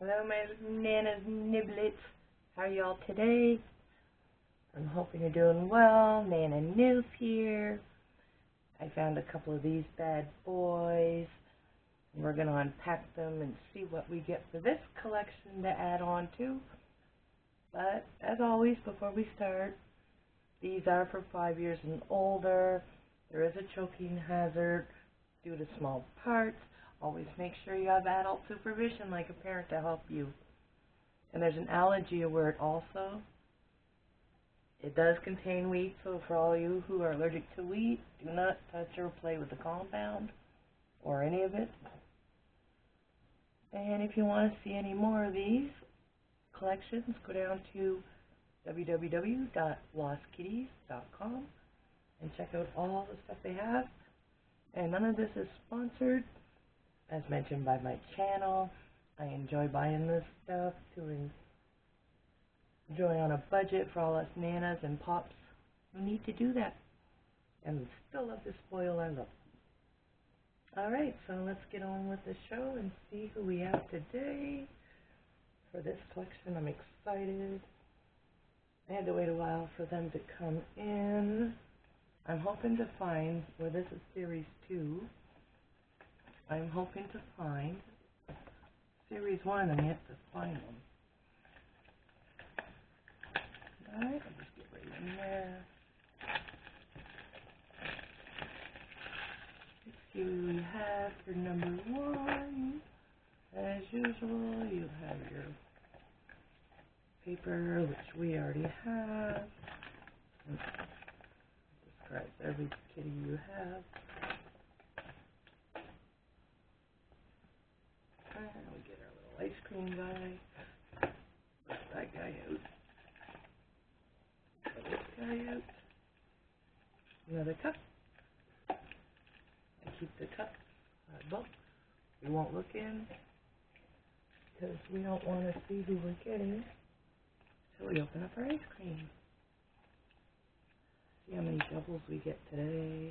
Hello, my Nana's Nibblets. How are y'all today? I'm hoping you're doing well. Nanna Newf here. I found a couple of these bad boys. We're going to unpack them and see what we get for this collection to add on to. But, as always, before we start, these are for 5 years and older. There is a choking hazard due to small parts. Always make sure you have adult supervision like a parent to help you. And there's an allergy alert also. It does contain wheat, so for all you who are allergic to wheat, do not touch or play with the compound or any of it. And if you want to see any more of these collections, go down to www.lostkitties.com and check out all the stuff they have. And none of this is sponsored, as mentioned by my channel. I enjoy buying this stuff to enjoy on a budget for all us nanas and pops who need to do that. And we still love to spoil our love. Alright, so let's get on with the show and see who we have today for this collection. I'm excited. I had to wait a while for them to come in. I'm hoping to find, well, this is Series 2. I'm hoping to find Series 1. I'm yet to find them. Alright, I'll just get right in there. Let's see what we have for number 1. As usual, you have your paper, which we already have. Describes every kitty you have. And we get our little ice cream guy. Put that guy out. Put this guy out. Another cup. I keep the cup box. We won't look in because we don't want to see who we're getting until we open up our ice cream. See how many doubles we get today.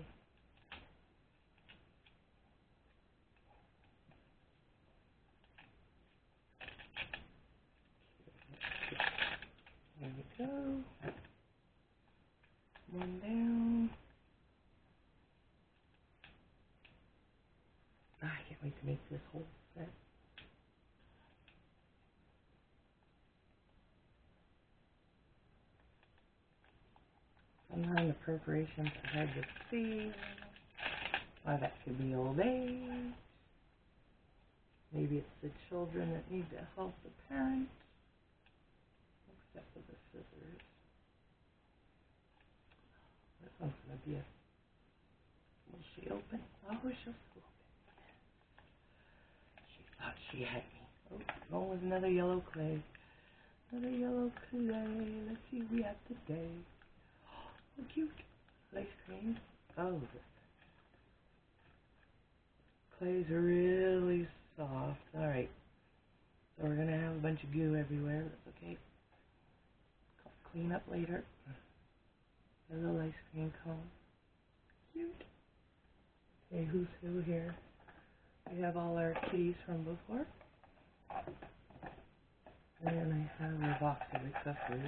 There we go. One down. I can't wait to make this whole set. Sometimes the perforations are hard to see. Why, that could be old age. Maybe it's the children that need to help the parents. Except for the scissors. This one's going to be a... Will she open? Oh, she'll still open. She thought she had me. Oh, going with another yellow clay. Another yellow clay. Let's see what we have today. Oh, cute. Ice cream. Oh, the clay's really soft. Alright. So we're going to have a bunch of goo everywhere. That's okay. Clean up later. A little ice cream cone. Cute. Okay, who's who here? We have all our kitties from before. And then I have a box of accessories.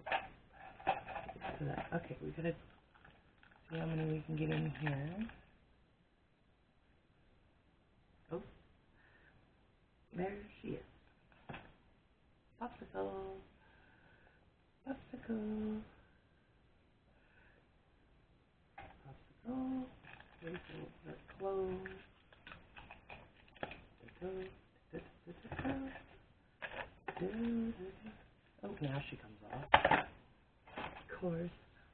Okay, we gotta see how many we can get in here. Oh, there she is. Popsicle. Popsicle. Popsicle. Wait till her clothes. Oh, now she comes off. Of course.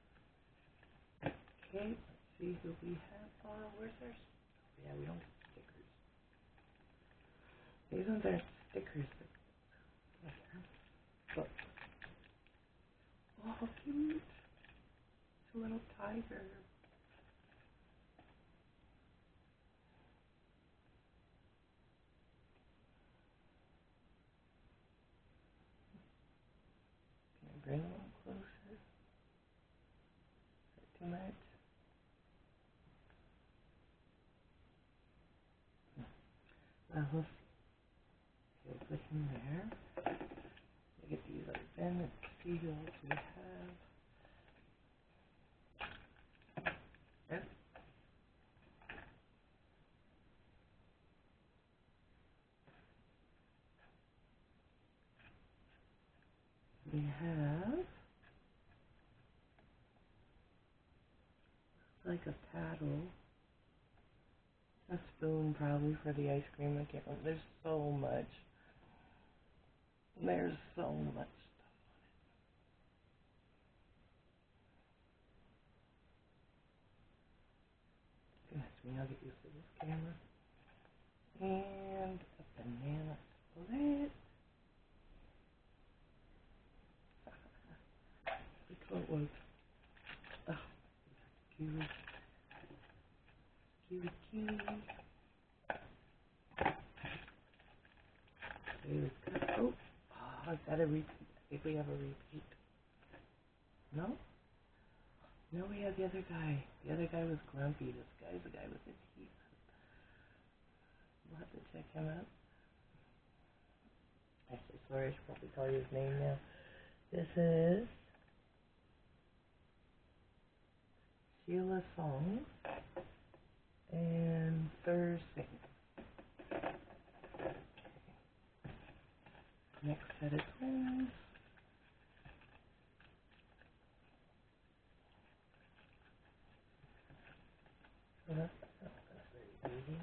Okay, let's see who we have. Oh, where's our... Yeah, we don't get stickers. These ones aren't stickers. But... Oh, cute. It's a little tiger. Can I bring a little closer? Is that too much? We'll see. Okay, put him there. Look at these other Ben and see who else we have. Yep. We have like a paddle, a spoon probably for the ice cream. I can't remember. There's so much. There's so much stuff. Goodness me, I'll get used to this camera. And a banana split. Look what it was. Oh, cute. Cute. Oh, is that a repeat? I think we have a repeat. No? No, we have the other guy. The other guy was grumpy. This guy's the guy with his teeth. We'll have to check him out. Actually, sorry, I should probably tell you his name now. This is Sheila Song and Thursday. Next set of twins. So that's very easy.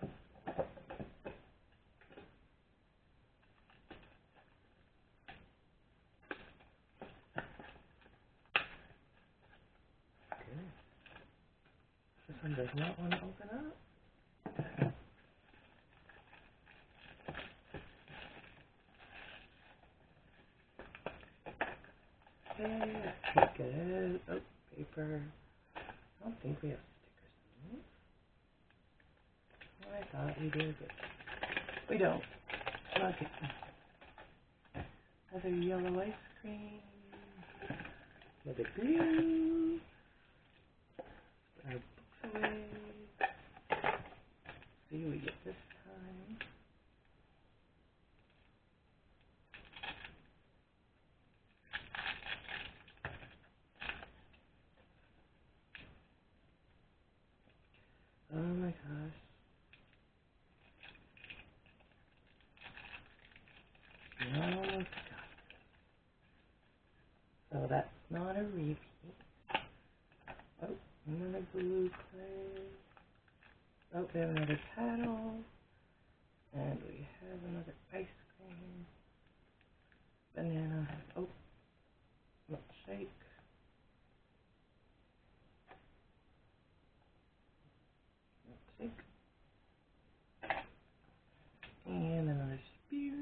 Okay. This one does not want to open up. Okay, let's take it out. Oh, paper. I don't think we have stickers in these. Well, I thought we did, but we don't. Okay. Another yellow ice cream. Another blue. Put our books away. See what we get this time. Oh my gosh. We almost got it. So that's not a repeat. Oh, another blue clay. Oh, we have another paddle. And we have another ice cream. Banana. Oh, milkshake. Milkshake. And another spear.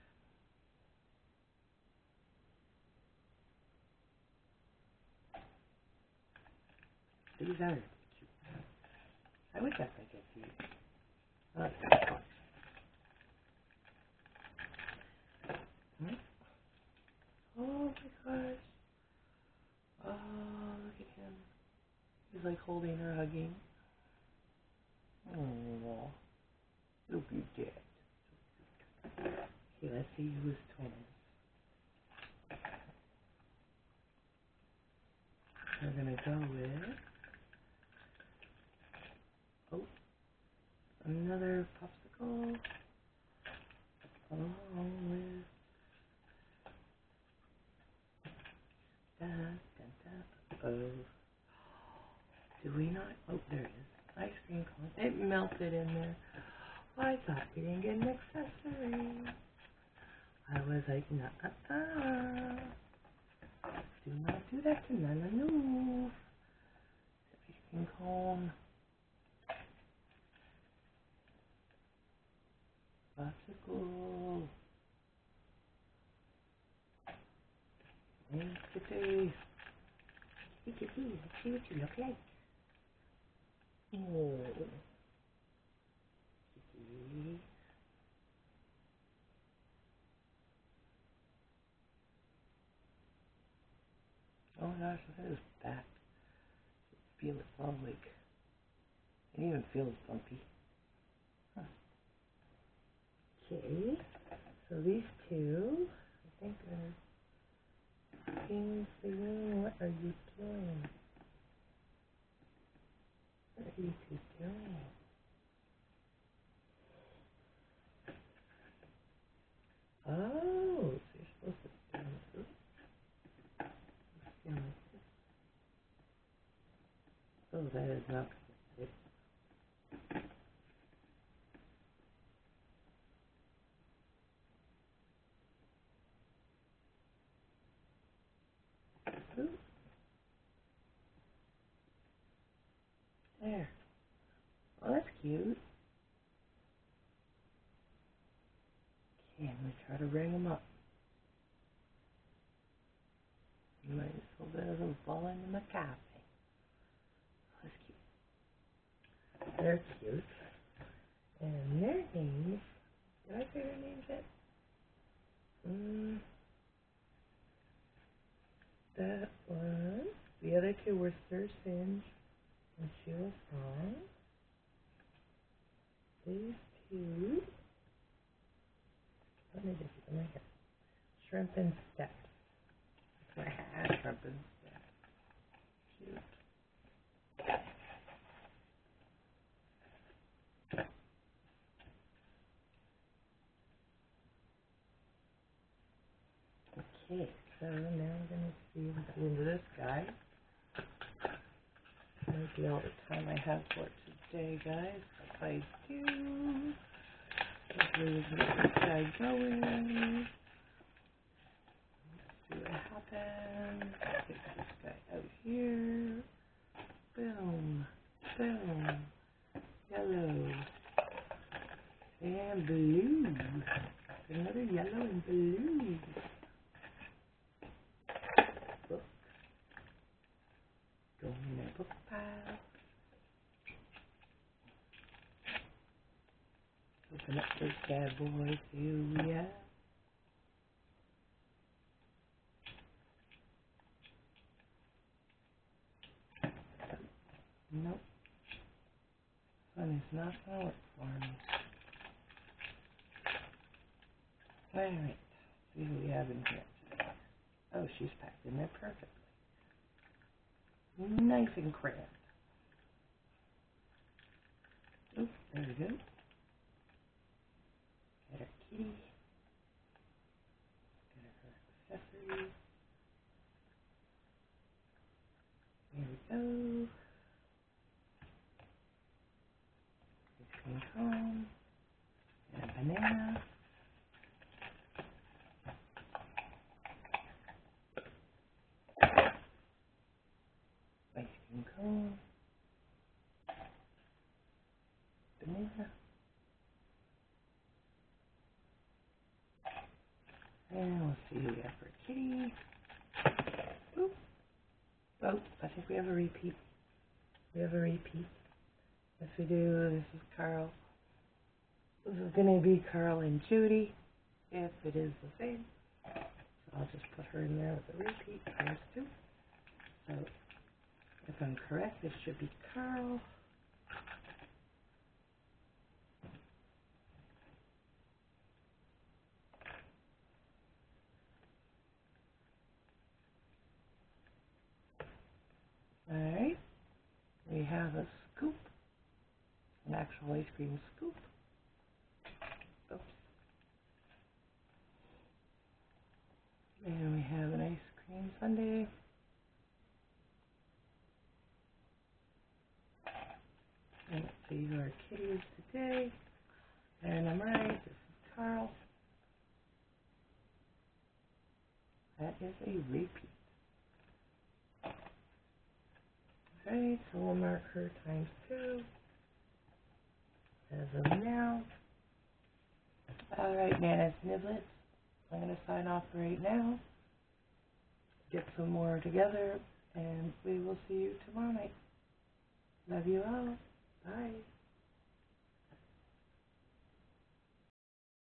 These are cute. I would definitely get these. Okay. Oh my gosh. Oh, look at him. He's like holding her, hugging. Oh, so cute, Dad. Okay, let's see who's twins. We're gonna go with, oh, another popsicle, along with, oh, do we not, oh, there it is, ice cream cone, it melted in there. I thought we didn't get an accessory. I was like, nah, do not do that to Nanna Newf. Ice cream cone. Popsicle. Hey, Kitty. Hey, Kitty, let's see what you look like. Oh. Kitty. Oh my gosh, look at his back. Feel it all like, I didn't even feel it's bumpy. Huh. Okay, so So these two, I think are being seen. What are you doing? What are you two doing? Oh, so you're supposed to skin this. Skin this. Oh, that is not good. Ooh. There. Well, that's cute. Okay, I'm going to try to ring them up. Might as well let them fall into my coffee. That's cute. They're cute. And their names, did I say their names yet? That one. The other two were Sir Singe and Sheila Song. These two, let me just put them right here. Shrimp and Steps. That's my hat, Shrimp and Steps. Cute. Okay, so now I'm going to see what's into this guy. Maybe all the time I have for today, guys. If I do, hopefully we can get this guy going. Let's see what happens. Take this guy out here. Boom, boom, yellow, and blue. Another yellow and blue. Book. Go in the book pile. Open up this bad boy, see who we have. Nope. One is not going to work for me. Alright, see who we have in here today. Oh, she's packed in there perfectly. Nice and crammed. Oops, there we go. Got our kitty. Got her accessories. There we go. Ice cream cone. And a banana. Ice cream cone. Banana. And let's see who we have for kitty. Oop. Oh, I think we have a repeat. We have a repeat. Yes, we do. This is Carl. This is going to be Carl and Judy, if it is the same. So I'll just put her in there with a repeat. There's two. So if I'm correct, this should be Carl. Alright. We have a scoop. An actual ice cream scoop. Oops. And we have an ice cream sundae. And let's see who our kitty is today. And I'm right, this is Carl. That is a repeat. Alright, so we'll mark her times 2 as of now. Alright, Nanna's Nibblets. I'm going to sign off right now. Get some more together, and we will see you tomorrow night. Love you all. Bye.